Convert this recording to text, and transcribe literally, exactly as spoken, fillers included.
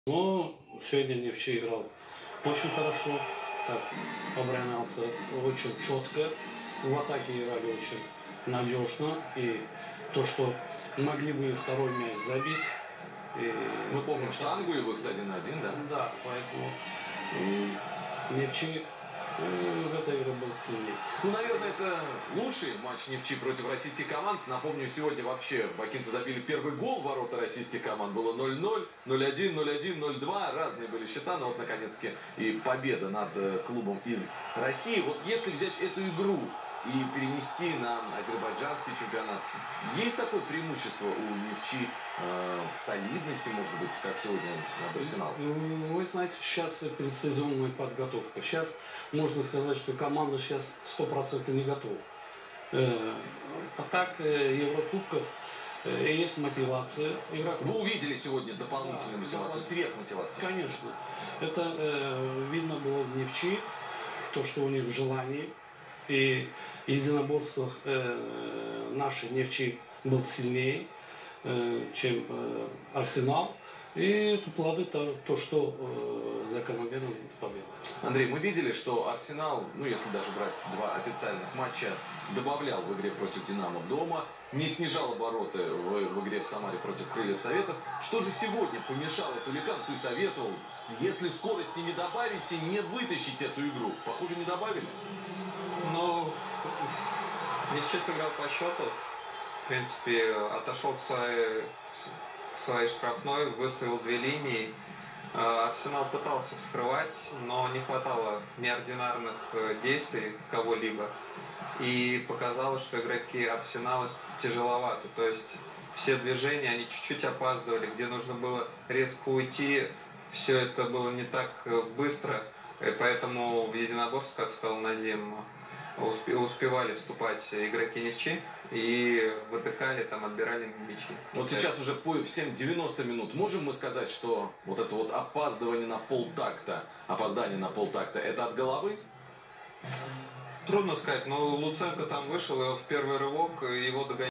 Но сегодня Нефчи играл очень хорошо, так оборонялся очень четко, в атаке играли очень надежно, и то, что могли бы второй мяч забить. И мы помним штангу и выход один на один, да? Да, поэтому Нефчи в этой игре был сильнее. Ну, наверное, это лучший матч Нефчи против российских команд. Напомню, сегодня вообще бакинцы забили первый гол в ворота российских команд. Было ноль ноль, ноль один, ноль один, ноль два. Разные были счета, но вот наконец-таки и победа над клубом из России. Вот если взять эту игру и перенести на азербайджанский чемпионат, есть такое преимущество у Нефчи э, в солидности, может быть, как сегодня над Арсеналом? Вы знаете, сейчас предсезонная подготовка. Сейчас можно сказать, что команда сейчас сто процентов не готова. Э, а так, э, Еврокубков э, есть мотивация игроков. Вы увидели сегодня дополнительную да, мотивацию, сверхмотивацию? Конечно. Это э, видно было в Нефчи, то, что у них желание. И в единоборствах э, наши Нефчи был сильнее, э, чем э, Арсенал. И это плоды то, то что э, закономерно победа. Андрей, мы видели, что Арсенал, ну если даже брать два официальных матча, добавлял в игре против Динамо дома, не снижал обороты в, в игре в Самаре против Крыльев Советов. Что же сегодня помешало Туликан? Ты советовал, если скорости не добавите, не вытащить эту игру. Похоже, не добавили. Ну, Нефчи сыграл по счету. В принципе, отошел к своей, к своей штрафной, выставил две линии. Арсенал пытался скрывать, но не хватало неординарных действий кого-либо. И показалось, что игроки Арсенала тяжеловаты. То есть все движения, они чуть-чуть опаздывали. Где нужно было резко уйти, все это было не так быстро. И поэтому в единоборстве, как сказал Назим, успевали вступать игроки Нефчи и вытыкали, там, отбирали мячи. Вот сейчас уже по всем девяносто минут можем мы сказать, что вот это вот опаздывание на полтакта, опоздание на полтакта, это от головы? Трудно сказать, но Луценко там вышел, и в первый рывок его догоняли.